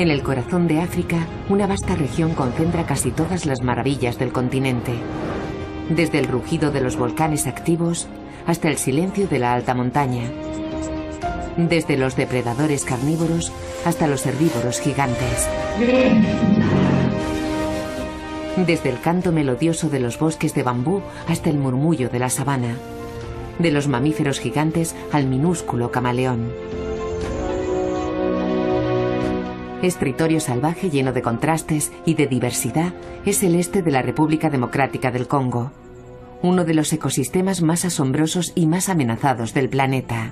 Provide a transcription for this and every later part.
En el corazón de África, una vasta región concentra casi todas las maravillas del continente. Desde el rugido de los volcanes activos hasta el silencio de la alta montaña. Desde los depredadores carnívoros hasta los herbívoros gigantes. Desde el canto melodioso de los bosques de bambú hasta el murmullo de la sabana. De los mamíferos gigantes al minúsculo camaleón. Este territorio salvaje lleno de contrastes y de diversidad es el este de la República Democrática del Congo, uno de los ecosistemas más asombrosos y más amenazados del planeta.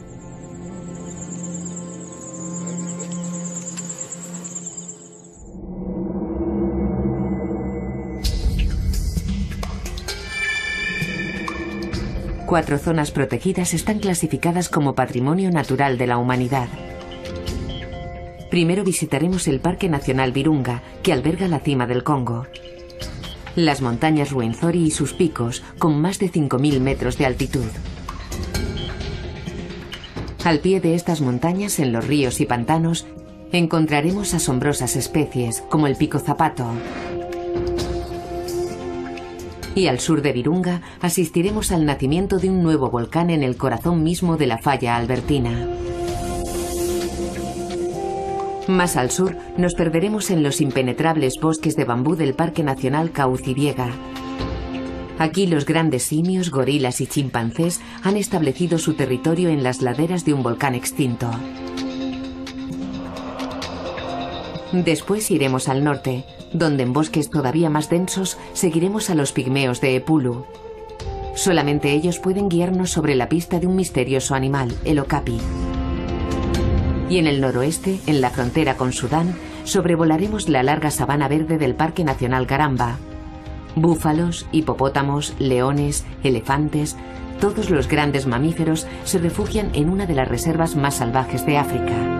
Cuatro zonas protegidas están clasificadas como Patrimonio Natural de la Humanidad. Primero visitaremos el Parque Nacional Virunga, que alberga la cima del Congo. Las montañas Rwenzori y sus picos, con más de 5.000 metros de altitud. Al pie de estas montañas, en los ríos y pantanos, encontraremos asombrosas especies, como el pico zapato. Y al sur de Virunga asistiremos al nacimiento de un nuevo volcán en el corazón mismo de la falla albertina. Más al sur nos perderemos en los impenetrables bosques de bambú del Parque Nacional Kahuzi-Biega. Aquí los grandes simios, gorilas y chimpancés han establecido su territorio en las laderas de un volcán extinto. Después iremos al norte, donde en bosques todavía más densos seguiremos a los pigmeos de Epulu. Solamente ellos pueden guiarnos sobre la pista de un misterioso animal, el okapi. Y en el noroeste, en la frontera con Sudán, sobrevolaremos la larga sabana verde del Parque Nacional Garamba. Búfalos, hipopótamos, leones, elefantes, todos los grandes mamíferos se refugian en una de las reservas más salvajes de África.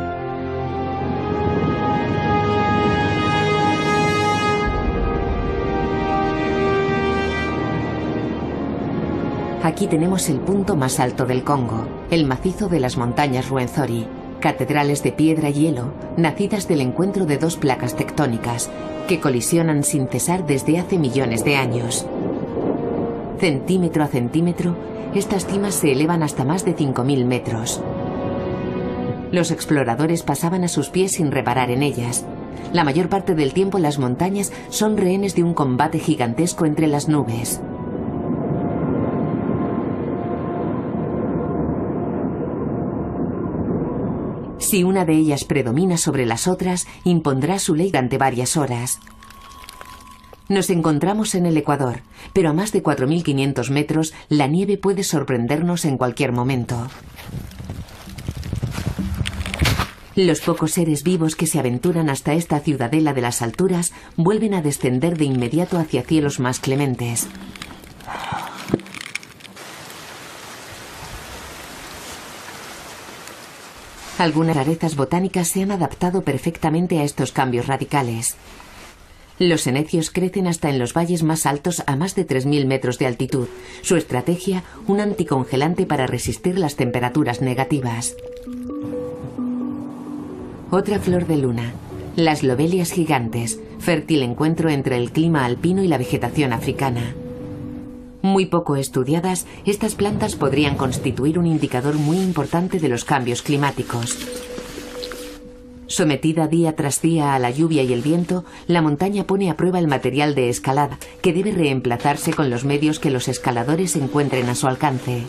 Aquí tenemos el punto más alto del Congo, el macizo de las montañas Rwenzori. Catedrales de piedra y hielo, nacidas del encuentro de dos placas tectónicas, que colisionan sin cesar desde hace millones de años. Centímetro a centímetro, estas cimas se elevan hasta más de 5.000 metros. Los exploradores pasaban a sus pies sin reparar en ellas. La mayor parte del tiempo las montañas son rehenes de un combate gigantesco entre las nubes. Si una de ellas predomina sobre las otras, impondrá su ley durante varias horas. Nos encontramos en el Ecuador, pero a más de 4.500 metros la nieve puede sorprendernos en cualquier momento. Los pocos seres vivos que se aventuran hasta esta ciudadela de las alturas vuelven a descender de inmediato hacia cielos más clementes. Algunas rarezas botánicas se han adaptado perfectamente a estos cambios radicales. Los senecios crecen hasta en los valles más altos a más de 3.000 metros de altitud. Su estrategia, un anticongelante para resistir las temperaturas negativas. Otra flor de luna, las lobelias gigantes, fértil encuentro entre el clima alpino y la vegetación africana. Muy poco estudiadas, estas plantas podrían constituir un indicador muy importante de los cambios climáticos. Sometida día tras día a la lluvia y el viento, la montaña pone a prueba el material de escalada, que debe reemplazarse con los medios que los escaladores encuentren a su alcance.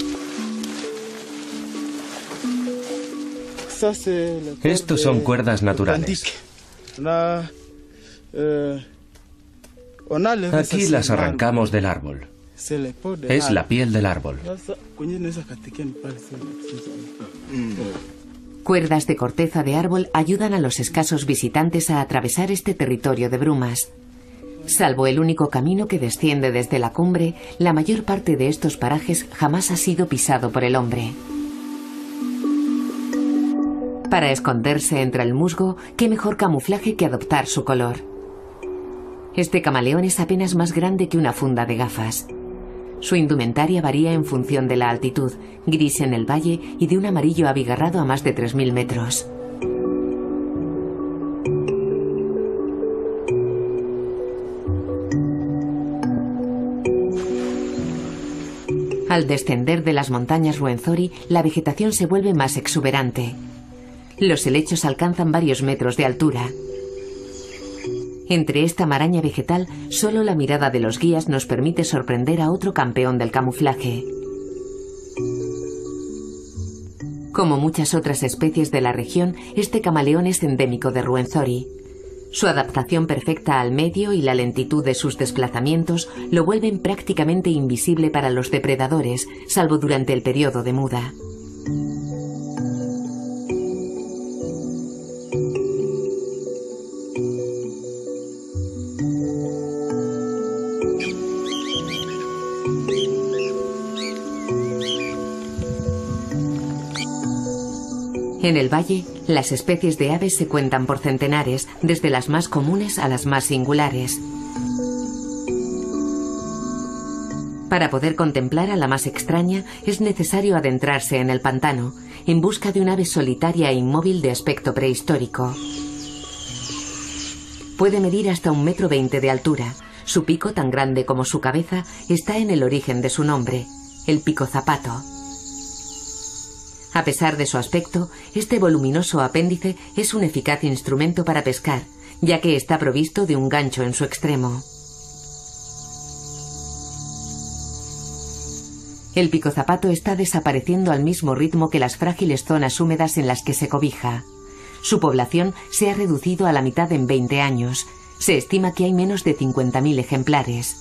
Estos son cuerdas naturales. Aquí las arrancamos del árbol. Es la piel del árbol. Cuerdas de corteza de árbol ayudan a los escasos visitantes a atravesar este territorio de brumas. Salvo el único camino que desciende desde la cumbre, la mayor parte de estos parajes jamás ha sido pisado por el hombre. Para esconderse entre el musgo, qué mejor camuflaje que adoptar su color. Este camaleón es apenas más grande que una funda de gafas. Su indumentaria varía en función de la altitud, gris en el valle y de un amarillo abigarrado a más de 3.000 metros. Al descender de las montañas Ruwenzori, la vegetación se vuelve más exuberante. Los helechos alcanzan varios metros de altura. Entre esta maraña vegetal, solo la mirada de los guías nos permite sorprender a otro campeón del camuflaje. Como muchas otras especies de la región, este camaleón es endémico de Ruwenzori. Su adaptación perfecta al medio y la lentitud de sus desplazamientos lo vuelven prácticamente invisible para los depredadores, salvo durante el periodo de muda. En el valle, las especies de aves se cuentan por centenares, desde las más comunes a las más singulares. Para poder contemplar a la más extraña, es necesario adentrarse en el pantano, en busca de un ave solitaria e inmóvil de aspecto prehistórico. Puede medir hasta 1,20 m de altura. Su pico, tan grande como su cabeza, está en el origen de su nombre, el pico zapato. A pesar de su aspecto, este voluminoso apéndice es un eficaz instrumento para pescar, ya que está provisto de un gancho en su extremo. El pico zapato está desapareciendo al mismo ritmo que las frágiles zonas húmedas en las que se cobija. Su población se ha reducido a la mitad en 20 años. Se estima que hay menos de 50.000 ejemplares.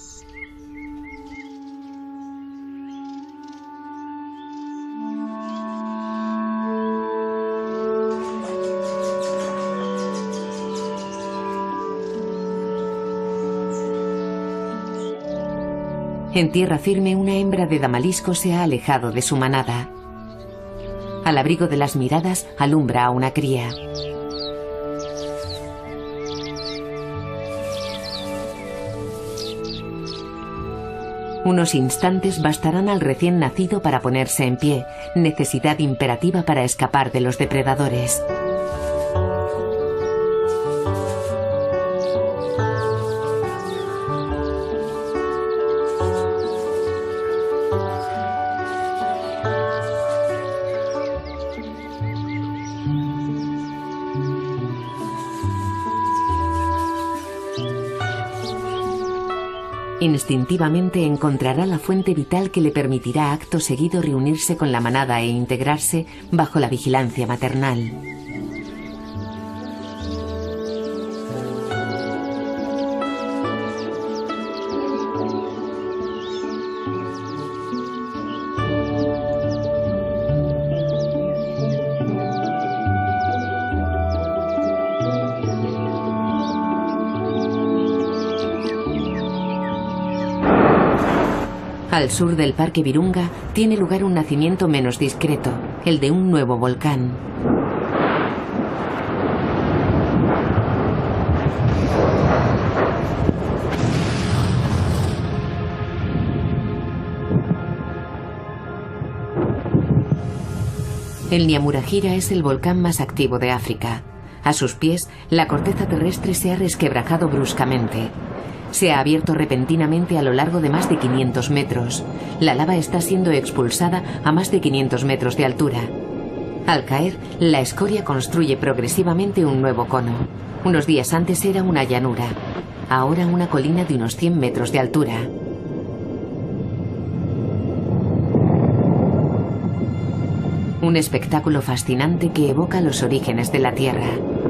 En tierra firme, una hembra de damalisco se ha alejado de su manada. Al abrigo de las miradas, alumbra a una cría. Unos instantes bastarán al recién nacido para ponerse en pie, necesidad imperativa para escapar de los depredadores. Instintivamente encontrará la fuente vital que le permitirá acto seguido reunirse con la manada e integrarse bajo la vigilancia maternal. Al sur del Parque Virunga tiene lugar un nacimiento menos discreto, el de un nuevo volcán. El Nyamuragira es el volcán más activo de África. A sus pies, la corteza terrestre se ha resquebrajado bruscamente. Se ha abierto repentinamente a lo largo de más de 500 metros. La lava está siendo expulsada a más de 500 metros de altura. Al caer, la escoria construye progresivamente un nuevo cono. Unos días antes era una llanura, ahora una colina de unos 100 metros de altura. Un espectáculo fascinante que evoca los orígenes de la Tierra.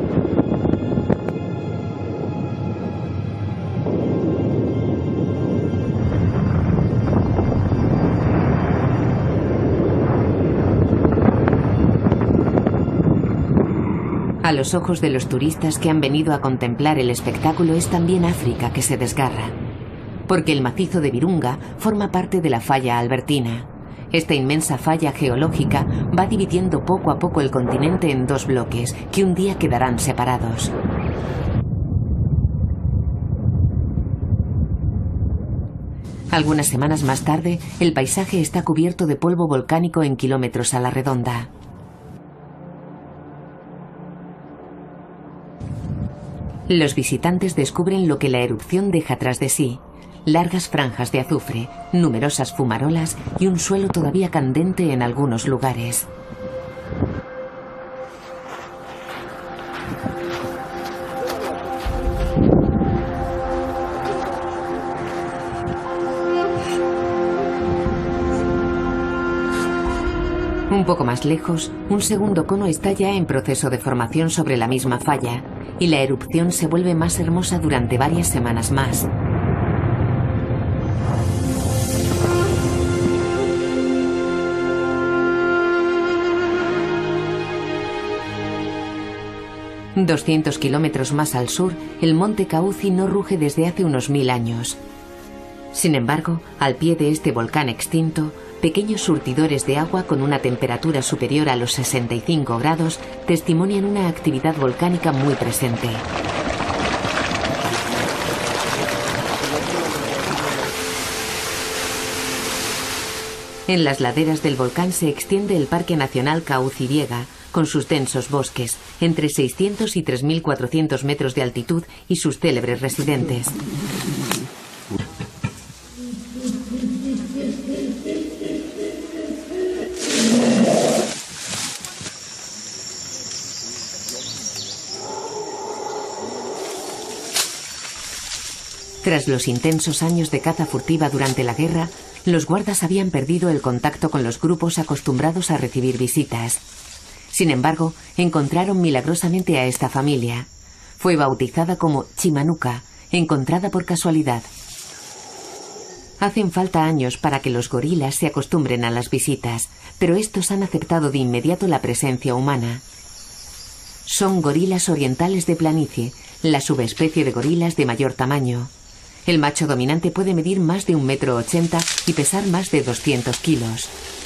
A los ojos de los turistas que han venido a contemplar el espectáculo es también África que se desgarra, porque el macizo de Virunga forma parte de la falla albertina. Esta inmensa falla geológica va dividiendo poco a poco el continente en dos bloques que un día quedarán separados. Algunas semanas más tarde, el paisaje está cubierto de polvo volcánico en kilómetros a la redonda. Los visitantes descubren lo que la erupción deja tras de sí. largas franjas de azufre, numerosas fumarolas y un suelo todavía candente en algunos lugares. Un poco más lejos, un segundo cono está ya en proceso de formación sobre la misma falla, y la erupción se vuelve más hermosa durante varias semanas más. ...200 kilómetros más al sur, el monte Cauci no ruge desde hace unos 1000 años. Sin embargo, al pie de este volcán extinto, pequeños surtidores de agua con una temperatura superior a los 65 grados testimonian una actividad volcánica muy presente. En las laderas del volcán se extiende el Parque Nacional Cauci-Biega, con sus densos bosques, entre 600 y 3.400 metros de altitud y sus célebres residentes. Tras los intensos años de caza furtiva durante la guerra, los guardas habían perdido el contacto con los grupos acostumbrados a recibir visitas. Sin embargo, encontraron milagrosamente a esta familia. Fue bautizada como Chimanuca, encontrada por casualidad. Hacen falta años para que los gorilas se acostumbren a las visitas, pero estos han aceptado de inmediato la presencia humana. Son gorilas orientales de planicie, la subespecie de gorilas de mayor tamaño. El macho dominante puede medir más de 1,80 m y pesar más de 200 kilos.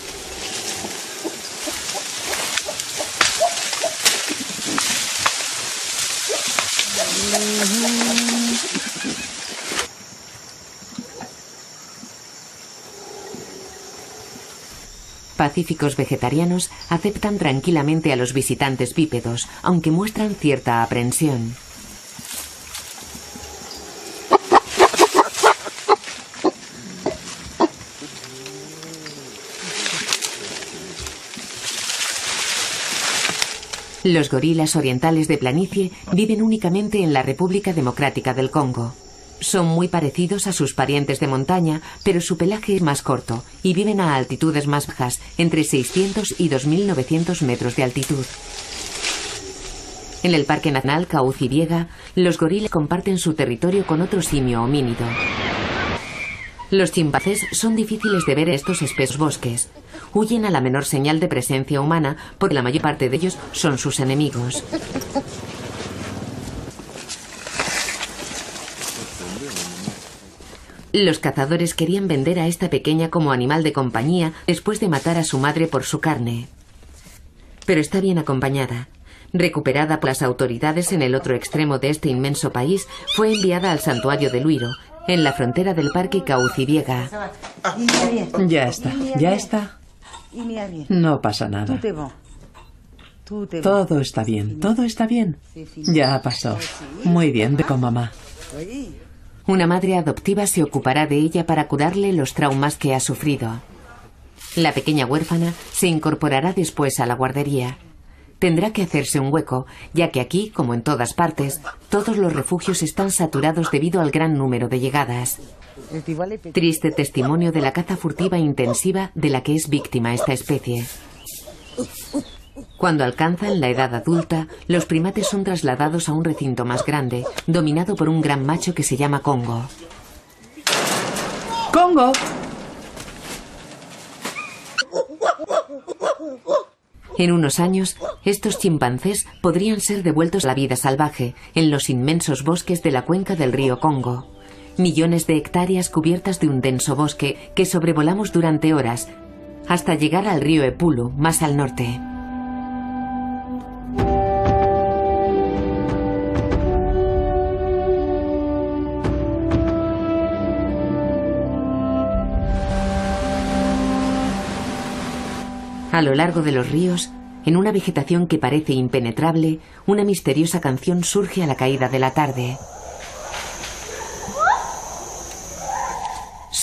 Pacíficos vegetarianos aceptan tranquilamente a los visitantes bípedos, aunque muestran cierta aprensión. Los gorilas orientales de planicie viven únicamente en la República Democrática del Congo. Son muy parecidos a sus parientes de montaña, pero su pelaje es más corto y viven a altitudes más bajas, entre 600 y 2.900 metros de altitud. En el Parque Nacional Cauci-Biega, los gorilas comparten su territorio con otro simio homínido. Los chimpancés son difíciles de ver en estos espesos bosques. Huyen a la menor señal de presencia humana porque la mayor parte de ellos son sus enemigos. Los cazadores querían vender a esta pequeña como animal de compañía después de matar a su madre por su carne. Pero está bien acompañada. Recuperada por las autoridades en el otro extremo de este inmenso país, fue enviada al santuario de Luiro, en la frontera del Parque Cauci-Biega. Ya está, ya está. No pasa nada. Todo está bien, todo está bien. Ya pasó. Muy bien, ve con mamá. Una madre adoptiva se ocupará de ella para curarle los traumas que ha sufrido. La pequeña huérfana se incorporará después a la guardería. Tendrá que hacerse un hueco, ya que aquí, como en todas partes, todos los refugios están saturados debido al gran número de llegadas. Triste testimonio de la caza furtiva intensiva de la que es víctima esta especie. Cuando alcanzan la edad adulta, los primates son trasladados a un recinto más grande, dominado por un gran macho que se llama Congo. ¡Congo! En unos años, estos chimpancés podrían ser devueltos a la vida salvaje en los inmensos bosques de la cuenca del río Congo. Millones de hectáreas cubiertas de un denso bosque que sobrevolamos durante horas, hasta llegar al río Epulu, más al norte. A lo largo de los ríos, en una vegetación que parece impenetrable, una misteriosa canción surge a la caída de la tarde.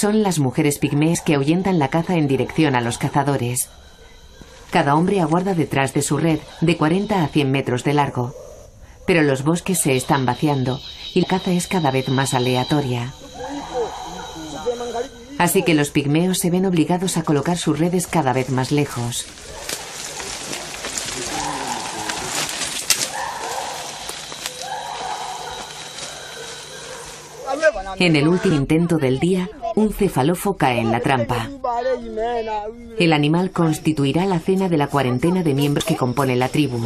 son las mujeres pigmeas que ahuyentan la caza en dirección a los cazadores. Cada hombre aguarda detrás de su red, de 40 a 100 metros de largo. Pero los bosques se están vaciando y la caza es cada vez más aleatoria. Así que los pigmeos se ven obligados a colocar sus redes cada vez más lejos. En el último intento del día, un cefalofo cae en la trampa. El animal constituirá la cena de la cuarentena de miembros que compone la tribu.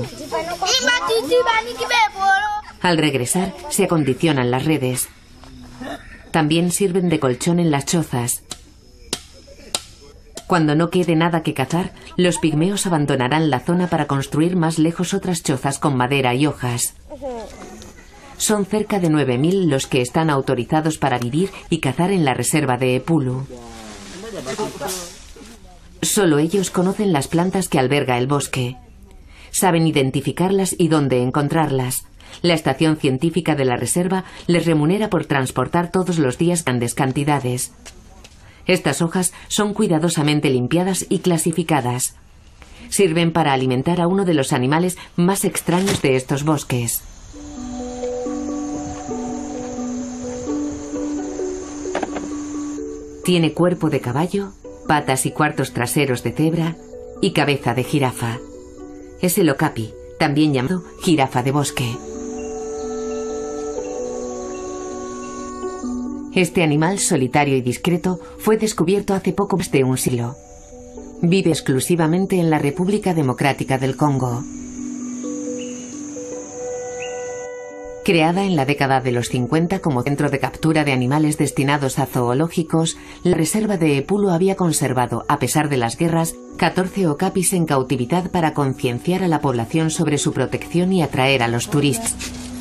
Al regresar, se acondicionan las redes. También sirven de colchón en las chozas. Cuando no quede nada que cazar, los pigmeos abandonarán la zona para construir más lejos otras chozas con madera y hojas. Son cerca de 9.000 los que están autorizados para vivir y cazar en la reserva de Epulu. Solo ellos conocen las plantas que alberga el bosque. Saben identificarlas y dónde encontrarlas. La estación científica de la reserva les remunera por transportar todos los días grandes cantidades. Estas hojas son cuidadosamente limpiadas y clasificadas. Sirven para alimentar a uno de los animales más extraños de estos bosques. Tiene cuerpo de caballo, patas y cuartos traseros de cebra y cabeza de jirafa. Es el okapi, también llamado jirafa de bosque. Este animal solitario y discreto fue descubierto hace poco más de un siglo. Vive exclusivamente en la República Democrática del Congo. Creada en la década de los 50 como centro de captura de animales destinados a zoológicos, la reserva de Epulu había conservado, a pesar de las guerras, 14 okapis en cautividad para concienciar a la población sobre su protección y atraer a los turistas.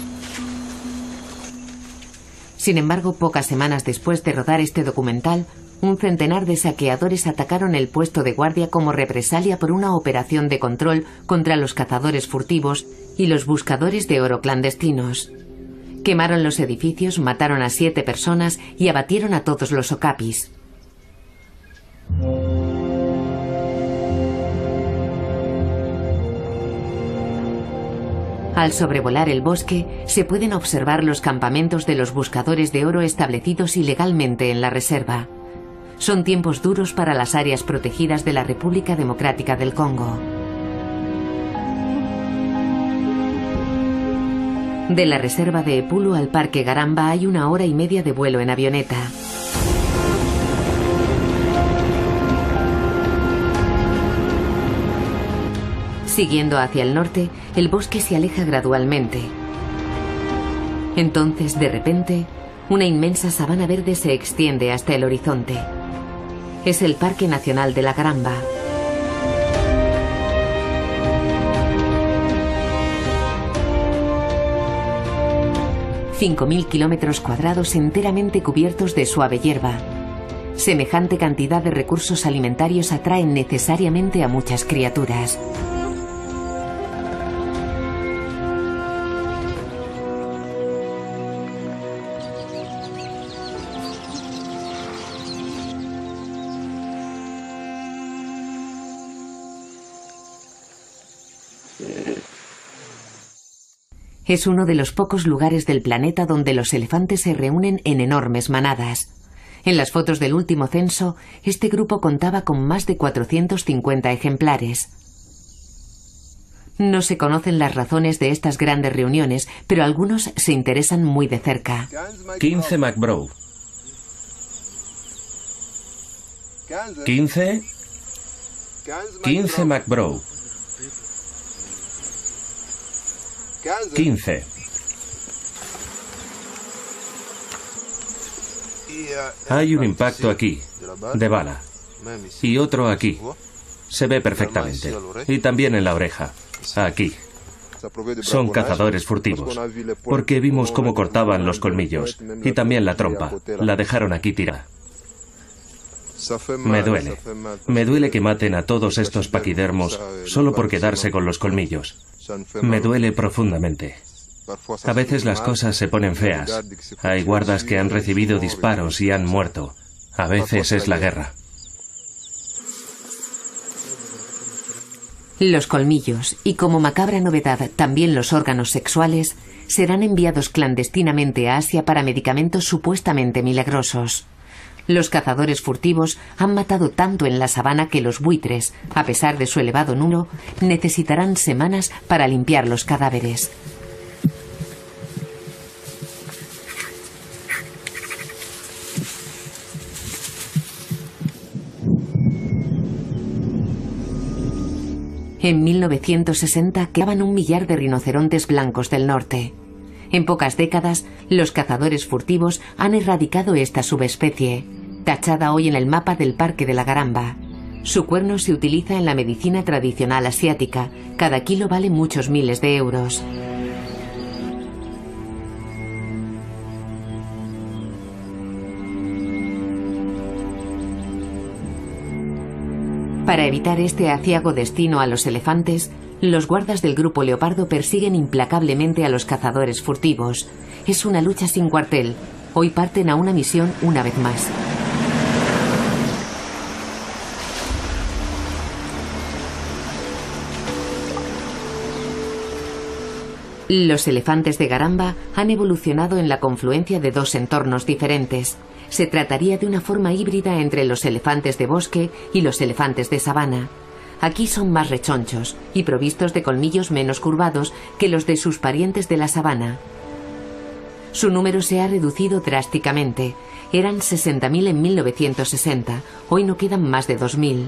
Sin embargo, pocas semanas después de rodar este documental, un centenar de saqueadores atacaron el puesto de guardia como represalia por una operación de control contra los cazadores furtivos y los buscadores de oro clandestinos. Quemaron los edificios, mataron a 7 personas y abatieron a todos los okapis. Al sobrevolar el bosque, se pueden observar los campamentos de los buscadores de oro establecidos ilegalmente en la reserva. Son tiempos duros para las áreas protegidas de la República Democrática del Congo. De la reserva de Epulu al Parque Garamba hay 1 hora y media de vuelo en avioneta. Siguiendo hacia el norte, el bosque se aleja gradualmente. Entonces, de repente, una inmensa sabana verde se extiende hasta el horizonte. Es el Parque Nacional de la Garamba. ...5.000 kilómetros cuadrados enteramente cubiertos de suave hierba. Semejante cantidad de recursos alimentarios atraen necesariamente a muchas criaturas. Es uno de los pocos lugares del planeta donde los elefantes se reúnen en enormes manadas. En las fotos del último censo, este grupo contaba con más de 450 ejemplares. No se conocen las razones de estas grandes reuniones, pero algunos se interesan muy de cerca. 15 McBrow. 15 McBrow. 15. Hay un impacto aquí, de bala, y otro aquí. Se ve perfectamente. Y también en la oreja, aquí. Son cazadores furtivos, porque vimos cómo cortaban los colmillos, y también la trompa. La dejaron aquí tirada. Me duele que maten a todos estos paquidermos solo por quedarse con los colmillos. Me duele profundamente. A veces las cosas se ponen feas. Hay guardas que han recibido disparos y han muerto. A veces es la guerra. Los colmillos, y como macabra novedad también los órganos sexuales, serán enviados clandestinamente a Asia para medicamentos supuestamente milagrosos. Los cazadores furtivos han matado tanto en la sabana que los buitres, a pesar de su elevado número, necesitarán semanas para limpiar los cadáveres. En 1960 quedaban 1 millar de rinocerontes blancos del norte. En pocas décadas, los cazadores furtivos han erradicado esta subespecie, tachada hoy en el mapa del Parque de la Garamba. Su cuerno se utiliza en la medicina tradicional asiática. Cada kilo vale muchos miles de euros. Para evitar este aciago destino a los elefantes, los guardas del grupo Leopardo persiguen implacablemente a los cazadores furtivos. Es una lucha sin cuartel. Hoy parten a una misión una vez más. Los elefantes de Garamba han evolucionado en la confluencia de dos entornos diferentes. Se trataría de una forma híbrida entre los elefantes de bosque y los elefantes de sabana. Aquí son más rechonchos y provistos de colmillos menos curvados que los de sus parientes de la sabana. Su número se ha reducido drásticamente. Eran 60.000 en 1960. Hoy no quedan más de 2.000.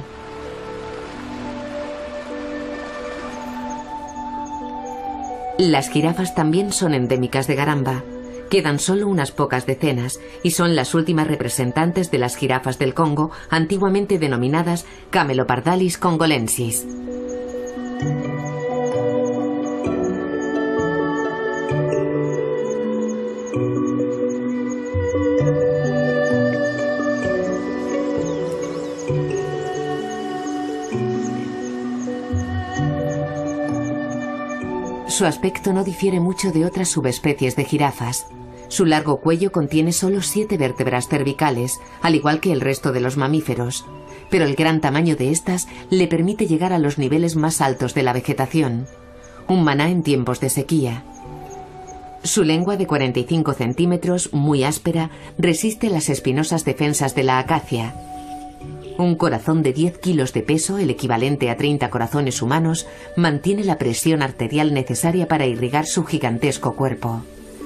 Las jirafas también son endémicas de Garamba. Quedan solo unas pocas decenas y son las últimas representantes de las jirafas del Congo, antiguamente denominadas Camelopardalis congolensis. Su aspecto no difiere mucho de otras subespecies de jirafas. Su largo cuello contiene solo 7 vértebras cervicales, al igual que el resto de los mamíferos, pero el gran tamaño de estas le permite llegar a los niveles más altos de la vegetación, un maná en tiempos de sequía. Su lengua de 45 centímetros, muy áspera, resiste las espinosas defensas de la acacia. Un corazón de 10 kilos de peso, el equivalente a 30 corazones humanos, mantiene la presión arterial necesaria para irrigar su gigantesco cuerpo.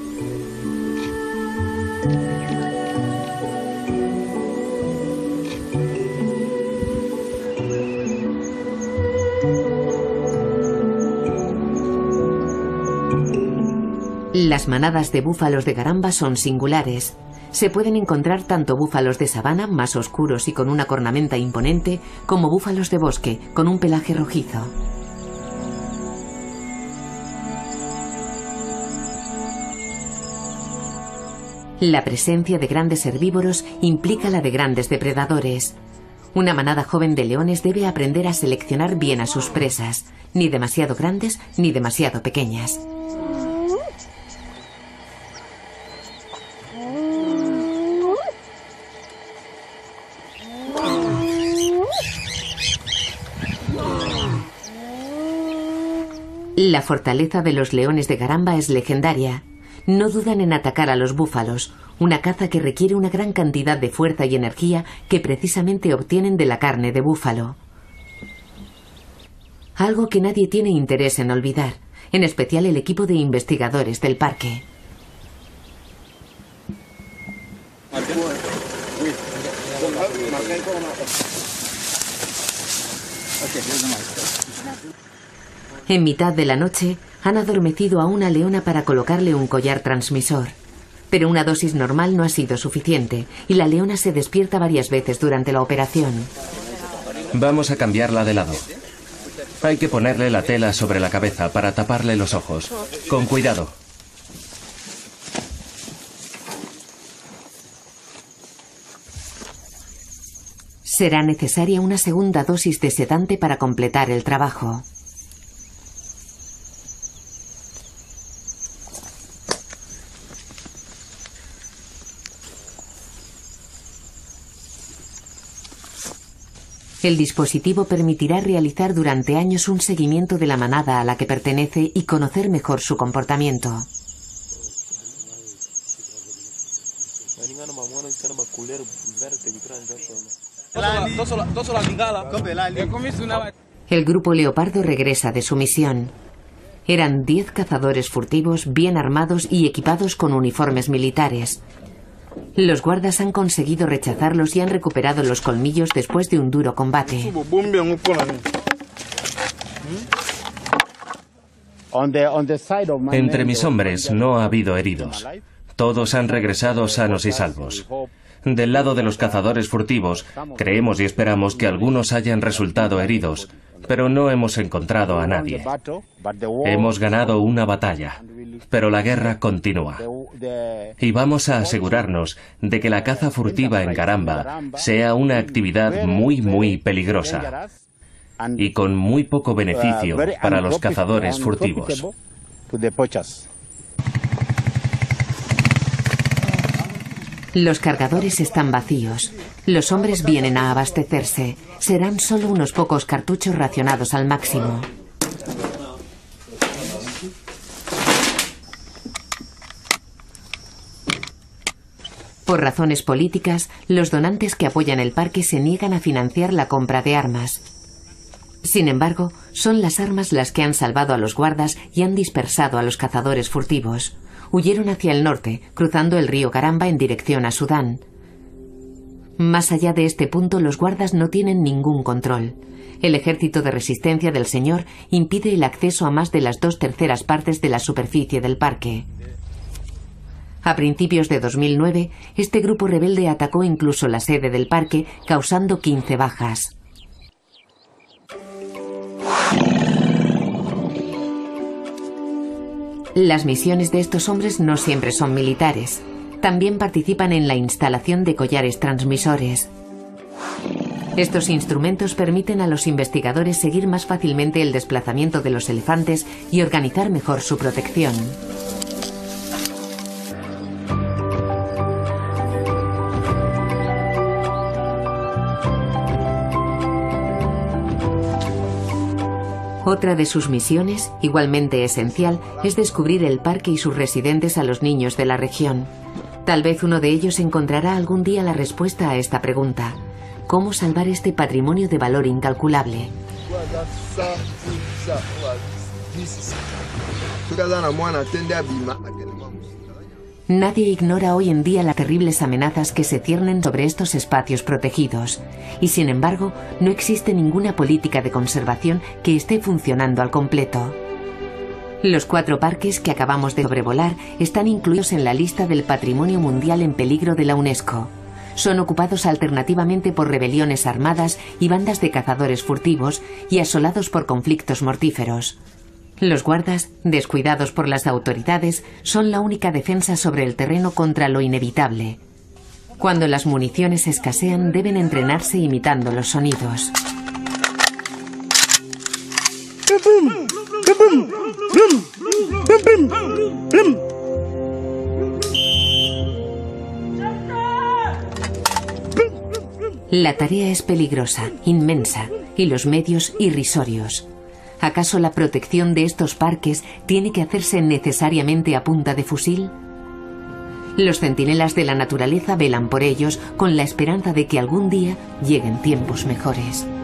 Las manadas de búfalos de Garamba son singulares. Se pueden encontrar tanto búfalos de sabana, más oscuros y con una cornamenta imponente, como búfalos de bosque, con un pelaje rojizo. La presencia de grandes herbívoros implica la de grandes depredadores. Una manada joven de leones debe aprender a seleccionar bien a sus presas, ni demasiado grandes ni demasiado pequeñas. La fortaleza de los leones de Garamba es legendaria. No dudan en atacar a los búfalos, una caza que requiere una gran cantidad de fuerza y energía que precisamente obtienen de la carne de búfalo. Algo que nadie tiene interés en olvidar, en especial el equipo de investigadores del parque. En mitad de la noche, han adormecido a una leona para colocarle un collar transmisor. Pero una dosis normal no ha sido suficiente, y la leona se despierta varias veces durante la operación. Vamos a cambiarla de lado. Hay que ponerle la tela sobre la cabeza para taparle los ojos. Con cuidado. Será necesaria una segunda dosis de sedante para completar el trabajo. El dispositivo permitirá realizar durante años un seguimiento de la manada a la que pertenece y conocer mejor su comportamiento. El grupo Leopardo regresa de su misión. Eran 10 cazadores furtivos bien armados y equipados con uniformes militares. Los guardas han conseguido rechazarlos y han recuperado los colmillos después de un duro combate. Entre mis hombres no ha habido heridos. Todos han regresado sanos y salvos. Del lado de los cazadores furtivos, creemos y esperamos que algunos hayan resultado heridos, pero no hemos encontrado a nadie. Hemos ganado una batalla, pero la guerra continúa. Y vamos a asegurarnos de que la caza furtiva en Garamba sea una actividad muy peligrosa y con muy poco beneficio para los cazadores furtivos. Los cargadores están vacíos. Los hombres vienen a abastecerse. Serán solo unos pocos cartuchos racionados al máximo. Por razones políticas, los donantes que apoyan el parque se niegan a financiar la compra de armas. Sin embargo, son las armas las que han salvado a los guardas y han dispersado a los cazadores furtivos. Huyeron hacia el norte, cruzando el río Garamba en dirección a Sudán. Más allá de este punto, los guardas no tienen ningún control. El ejército de resistencia del señor impide el acceso a más de las 2/3 partes de la superficie del parque. A principios de 2009, este grupo rebelde atacó incluso la sede del parque, causando 15 bajas. Las misiones de estos hombres no siempre son militares. También participan en la instalación de collares transmisores. Estos instrumentos permiten a los investigadores seguir más fácilmente el desplazamiento de los elefantes y organizar mejor su protección. Otra de sus misiones, igualmente esencial, es descubrir el parque y sus residentes a los niños de la región. Tal vez uno de ellos encontrará algún día la respuesta a esta pregunta: ¿cómo salvar este patrimonio de valor incalculable? Nadie ignora hoy en día las terribles amenazas que se ciernen sobre estos espacios protegidos, y sin embargo no existe ninguna política de conservación que esté funcionando al completo. Los 4 parques que acabamos de sobrevolar están incluidos en la lista del Patrimonio Mundial en Peligro de la UNESCO. Son ocupados alternativamente por rebeliones armadas y bandas de cazadores furtivos y asolados por conflictos mortíferos. Los guardas, descuidados por las autoridades, son la única defensa sobre el terreno contra lo inevitable. Cuando las municiones escasean, deben entrenarse imitando los sonidos. La tarea es peligrosa, inmensa, y los medios irrisorios. ¿Acaso la protección de estos parques tiene que hacerse necesariamente a punta de fusil? Los centinelas de la naturaleza velan por ellos con la esperanza de que algún día lleguen tiempos mejores.